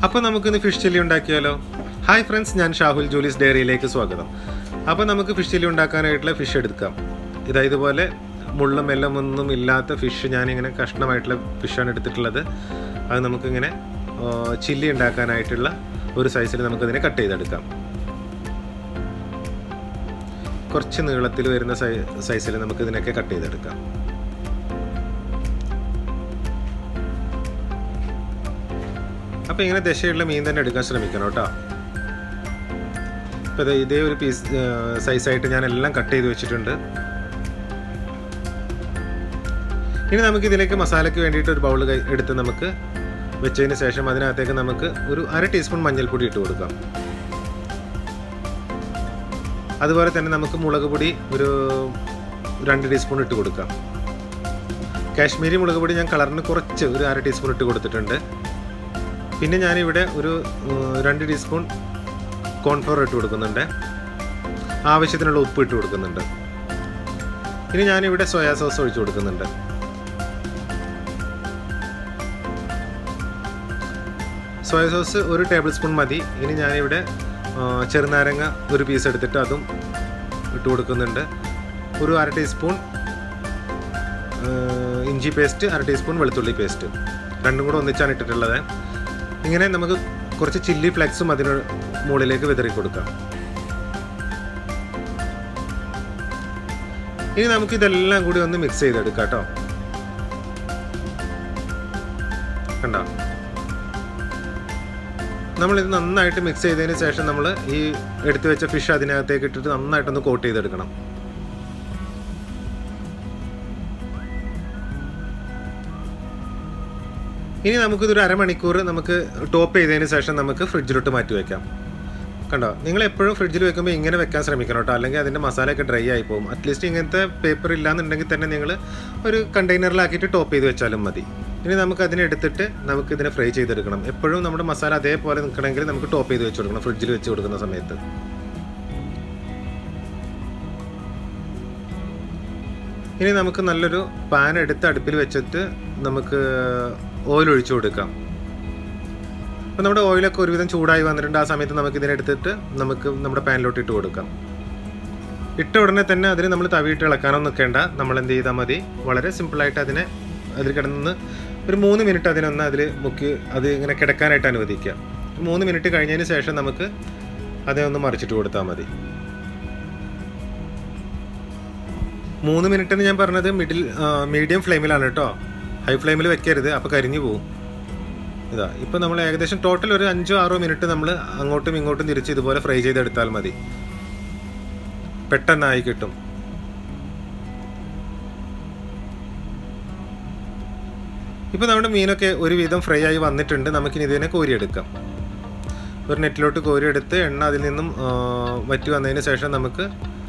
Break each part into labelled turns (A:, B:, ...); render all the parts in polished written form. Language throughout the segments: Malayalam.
A: അപ്പോൾ നമുക്കിന്ന് ഫിഷ് ചില്ലി ഉണ്ടാക്കിയാലോ? ഹായ് ഫ്രണ്ട്സ്, ഞാൻ ഷാഹുൽ ജൂലീസ് ഡയറിയിലേക്ക് സ്വാഗതം. അപ്പോൾ നമുക്ക് ഫിഷ് ചില്ലി ഉണ്ടാക്കാനായിട്ടുള്ള ഫിഷ് എടുക്കാം. ഇതുപോലെ മുള്ളും എല്ലാം ഒന്നും ഇല്ലാത്ത ഫിഷ് ഞാനിങ്ങനെ കഷ്ണമായിട്ടുള്ള ഫിഷാണ് എടുത്തിട്ടുള്ളത്. അത് നമുക്കിങ്ങനെ ചില്ലി ഉണ്ടാക്കാനായിട്ടുള്ള ഒരു സൈസിൽ നമുക്കതിനെ കട്ട് ചെയ്തെടുക്കാം. കുറച്ച് നീളത്തിൽ വരുന്ന സൈസിൽ നമുക്കിതിനൊക്കെ കട്ട് ചെയ്തെടുക്കാം. അപ്പോൾ ഇങ്ങനെ ദശയുള്ള മീൻ തന്നെ എടുക്കാൻ ശ്രമിക്കണം കേട്ടോ. അപ്പോൾ ഇതേ ഒരു പീസ് സൈസായിട്ട് ഞാൻ എല്ലാം കട്ട് ചെയ്ത് വെച്ചിട്ടുണ്ട്. ഇനി നമുക്ക് ഇതിലേക്ക് മസാലയ്ക്ക് വേണ്ടിയിട്ട് ഒരു ബൗൾ എടുത്ത് നമുക്ക് വെച്ചതിന് ശേഷം അതിനകത്തേക്ക് നമുക്ക് ഒരു 1/2 ടീസ്പൂൺ മഞ്ഞൾപ്പൊടി ഇട്ട് കൊടുക്കാം. അതുപോലെ തന്നെ നമുക്ക് മുളക് പൊടി ഒരു 2 ടീസ്പൂൺ ഇട്ട് കൊടുക്കാം. കാശ്മീരി മുളക് പൊടി ഞാൻ കളറിന് കുറച്ച് ഒരു 1/2 ടീസ്പൂൺ ഇട്ട് കൊടുത്തിട്ടുണ്ട്. പിന്നെ ഞാനിവിടെ ഒരു 2 ടീസ്പൂൺ കോൺഫ്ലവർ ഇട്ട് കൊടുക്കുന്നുണ്ട്. ആവശ്യത്തിനുള്ള ഉപ്പ് ഇട്ട് കൊടുക്കുന്നുണ്ട്. ഇനി ഞാനിവിടെ സോയാ സോസ് ഒഴിച്ച് കൊടുക്കുന്നുണ്ട്. സോയ സോസ് 1 ടേബിൾ സ്പൂൺ മതി. ഇനി ഞാനിവിടെ ചെറുനാരങ്ങ ഒരു പീസ് എടുത്തിട്ട് അതും ഇട്ട് കൊടുക്കുന്നുണ്ട്. ഒരു 1/2 ടീസ്പൂൺ ഇഞ്ചി പേസ്റ്റ്, 1/2 ടീസ്പൂൺ വെളുത്തുള്ളി പേസ്റ്റ്, രണ്ടും കൂടെ ഒന്നിച്ചാണ് ഇട്ടിട്ടുള്ളത്. ഇങ്ങനെ നമുക്ക് കുറച്ച് ചില്ലി ഫ്ലെക്സും അതിന് മുകളിലേക്ക് വിതറി കൊടുക്കാം. ഇനി നമുക്കിതെല്ലാം കൂടി ഒന്ന് മിക്സ് ചെയ്തെടുക്കാം കേട്ടോ. കണ്ടോ, നമ്മളിത് നന്നായിട്ട് മിക്സ് ചെയ്തതിന് ശേഷം നമ്മൾ ഈ എടുത്തു വെച്ച ഫിഷ് അതിനകത്തേക്ക് ഇട്ടിട്ട് നന്നായിട്ടൊന്ന് കോട്ട് ചെയ്തെടുക്കണം. ഇനി നമുക്കിതൊരു 1/2 മണിക്കൂർ നമുക്ക് ടോപ്പ് ചെയ്തതിന് ശേഷം നമുക്ക് ഫ്രിഡ്ജിലോട്ട് മാറ്റി വയ്ക്കാം. കണ്ടോ, നിങ്ങൾ എപ്പോഴും ഫ്രിഡ്ജിൽ വെക്കുമ്പോൾ ഇങ്ങനെ വെക്കാൻ ശ്രമിക്കണം കേട്ടോ, അല്ലെങ്കിൽ അതിൻ്റെ മസാലയൊക്കെ ഡ്രൈ ആയി പോകും. അറ്റ്ലീസ്റ്റ് ഇങ്ങനത്തെ പേപ്പർ ഇല്ലാന്നുണ്ടെങ്കിൽ തന്നെ നിങ്ങൾ ഒരു കണ്ടെയ്നറിലാക്കിയിട്ട് ടോപ്പ് ചെയ്ത് വെച്ചാലും മതി. ഇനി നമുക്ക് അതിനെടുത്തിട്ട് നമുക്കിതിനെ ഫ്രൈ ചെയ്തെടുക്കണം. എപ്പോഴും നമ്മുടെ മസാല അതേപോലെ നിൽക്കണമെങ്കിൽ നമുക്ക് ടോപ്പ് ചെയ്ത് വെച്ച് കൊടുക്കണം ഫ്രിഡ്ജിൽ വെച്ച് കൊടുക്കുന്ന സമയത്ത്. ഇനി നമുക്ക് നല്ലൊരു പാൻ എടുത്ത് അടുപ്പിൽ വെച്ചിട്ട് നമുക്ക് ഓയിൽ ഒഴിച്ചു കൊടുക്കാം. അപ്പോൾ നമ്മുടെ ഓയിലൊക്കെ ഒരുവിധം ചൂടായി വന്നിട്ടുണ്ട്. ആ സമയത്ത് നമുക്ക് ഇതിനെടുത്തിട്ട് നമുക്ക് നമ്മുടെ പാനിലോട്ട് ഇട്ട് കൊടുക്കാം. ഇട്ട ഉടനെ തന്നെ അതിന് നമ്മൾ തവിയിട്ട് ഇളക്കാനൊന്നും നിൽക്കേണ്ട. നമ്മൾ എന്ത് ചെയ്താൽ മതി, വളരെ സിമ്പിളായിട്ട് അതിൽ കിടന്ന് ഒരു 3 മിനിറ്റ് അതിനൊന്ന് അതിൽ മുക്കി അത് ഇങ്ങനെ കിടക്കാനായിട്ട് അനുവദിക്കുക. 3 മിനിറ്റ് കഴിഞ്ഞതിന് ശേഷം നമുക്ക് അതിനൊന്ന് മറിച്ചിട്ട് കൊടുത്താൽ മതി. 3 മിനിറ്റ് എന്ന് ഞാൻ പറഞ്ഞത് മീഡിയം ഫ്ലെയിമിലാണ് കേട്ടോ, ഹൈ ഫ്ലെയിമിൽ വെക്കരുത്, അപ്പോൾ കരിഞ്ഞു പോവും. ഇപ്പോൾ നമ്മൾ ഏകദേശം ടോട്ടൽ ഒരു 5-6 മിനിറ്റ് നമ്മൾ അങ്ങോട്ടും ഇങ്ങോട്ടും തിരിച്ച് ഇതുപോലെ ഫ്രൈ ചെയ്തെടുത്താൽ മതി. പെട്ടെന്നായി കിട്ടും. ഇപ്പോൾ നമ്മുടെ മീനൊക്കെ ഒരുവിധം ഫ്രൈ ആയി വന്നിട്ടുണ്ട്. നമുക്കിനി ഇതിനെ കോരിയെടുക്കാം. ഒരു നെറ്റിലോട്ട് കോരിയെടുത്ത് എണ്ണ അതിൽ നിന്നും വറ്റി വന്നതിന് ശേഷം നമുക്ക്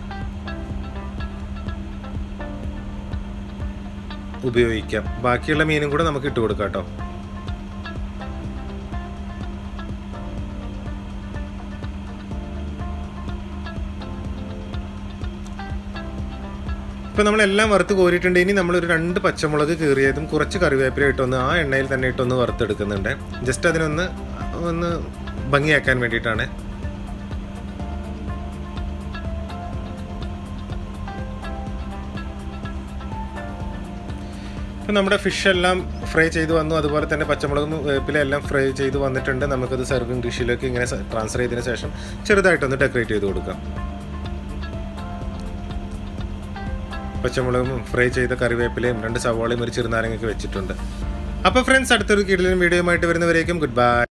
A: ഉപയോഗിക്കാം. ബാക്കിയുള്ള മീനും കൂടെ നമുക്ക് ഇട്ട് കൊടുക്കാം കേട്ടോ. ഇപ്പോൾ നമ്മളെല്ലാം വറുത്ത് കോരിയിട്ടുണ്ട്. ഇനി നമ്മളൊരു 2 പച്ചമുളക് കീറിയതും കുറച്ച് കറിവേപ്പില ഇട്ടൊന്ന് ആ എണ്ണയിൽ തന്നെ ഇട്ടൊന്ന് വറുത്തെടുക്കുന്നുണ്ട്. ജസ്റ്റ് അതിനൊന്ന് ഭംഗിയാക്കാൻ വേണ്ടിയിട്ടാണ്. ഇപ്പം നമ്മുടെ ഫിഷ് എല്ലാം ഫ്രൈ ചെയ്ത് വന്നു. അതുപോലെ തന്നെ പച്ചമുളകും വേപ്പില എല്ലാം ഫ്രൈ ചെയ്ത് വന്നിട്ടുണ്ട്. നമുക്കത് സെർവിങ് ഡിഷിലേക്ക് ഇങ്ങനെ ട്രാൻസ്ഫർ ചെയ്തതിന് ശേഷം ചെറുതായിട്ടൊന്ന് ഡെക്കറേറ്റ് ചെയ്ത് കൊടുക്കാം. പച്ചമുളകും ഫ്രൈ ചെയ്ത കറിവേപ്പിലയും 2 സവാളയും ഒരു ചെറുനാരങ്ങയൊക്കെ വെച്ചിട്ടുണ്ട്. അപ്പോൾ ഫ്രണ്ട്സ്, അടുത്തൊരു കിടിലൻ വീഡിയോയുമായിട്ട് വരുന്നവരേക്കും ഗുഡ് ബൈ.